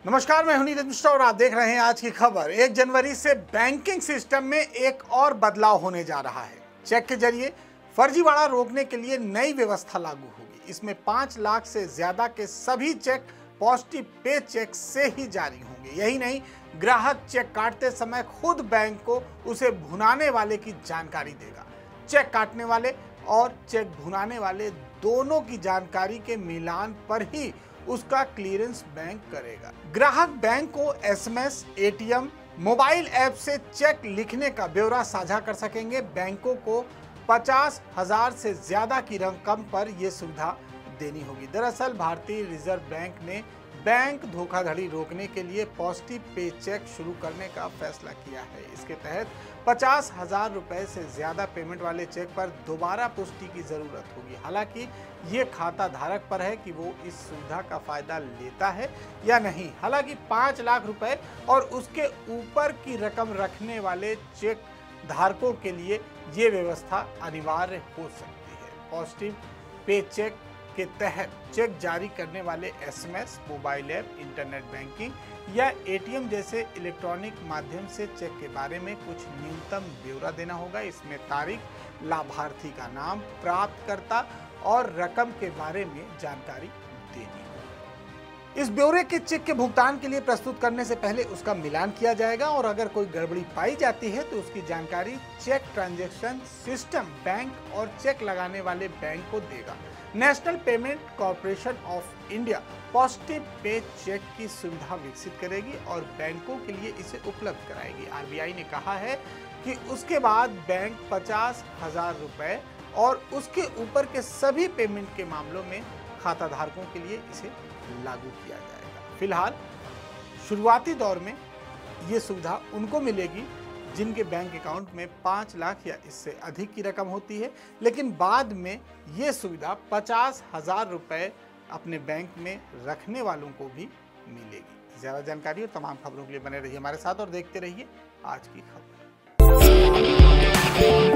नमस्कार, मैं हूं नीरज मिश्रा और आप देख रहे हैं आज की खबर। 1 जनवरी से बैंकिंग सिस्टम में एक और बदलाव होने जा रहा है। चेक के जरिए फर्जीवाड़ा रोकने के लिए नई व्यवस्था लागू होगी। इसमें 5 लाख से ज्यादा के सभी चेक पॉजिटिव पे चेक से ही जारी होंगे। यही नहीं, ग्राहक चेक काटते समय खुद बैंक को उसे भुनाने वाले की जानकारी देगा। चेक काटने वाले और चेक भुनाने वाले दोनों की जानकारी के मिलान पर ही उसका क्लियरेंस बैंक करेगा। ग्राहक बैंक को एसएमएस, एटीएम, मोबाइल ऐप से चेक लिखने का ब्यौरा साझा कर सकेंगे। बैंकों को 50,000 से ज्यादा की रकम पर यह सुविधा देनी होगी। दरअसल भारतीय रिजर्व बैंक ने बैंक धोखाधड़ी रोकने के लिए पॉजिटिव पे चेक शुरू करने का फैसला किया है। इसके तहत 50,000 रुपए से ज्यादा पेमेंट वाले चेक पर दोबारा पुष्टि की जरूरत होगी। हालांकि ये खाता धारक पर है कि वो इस सुविधा का फायदा लेता है या नहीं। हालांकि 5 लाख रुपए और उसके ऊपर की रकम रखने वाले चेक धारकों के लिए ये व्यवस्था अनिवार्य हो सकती है। पॉजिटिव पे चेक के तहत चेक जारी करने वाले SMS, mobile app, internet banking या एटीएम जैसे इलेक्ट्रॉनिक माध्यम से चेक के बारे में कुछ न्यूनतम ब्यौरा देना होगा। इसमें तारीख, लाभार्थी का नाम, प्राप्तकर्ता और रकम के बारे में जानकारी देनी होगी। इस ब्यौरे के चेक के भुगतान के लिए प्रस्तुत करने से पहले उसका मिलान किया जाएगा और अगर कोई गड़बड़ी पाई जाती है तो उसकी जानकारी चेक ट्रांजैक्शन सिस्टम बैंक और चेक लगाने वाले बैंक को देगा। National Payment Corporation of India positive pay cheque की सुविधा विकसित करेगी और बैंकों के लिए इसे उपलब्ध कराएगी। आरबीआई ने कहा है कि उसके बाद बैंक 50,000 रुपए और उसके ऊपर के सभी पेमेंट के मामलों में खाता धारकों के लिए इसे लागू किया जाएगा। फिलहाल शुरुआती दौर में ये सुविधा उनको मिलेगी जिनके बैंक अकाउंट में 5 लाख या इससे अधिक की रकम होती है, लेकिन बाद में ये सुविधा 50,000 रुपए अपने बैंक में रखने वालों को भी मिलेगी। ज़्यादा जानकारी और तमाम खबरों के लिए बने रहिए हमारे साथ और देखते रहिए आज की खबर।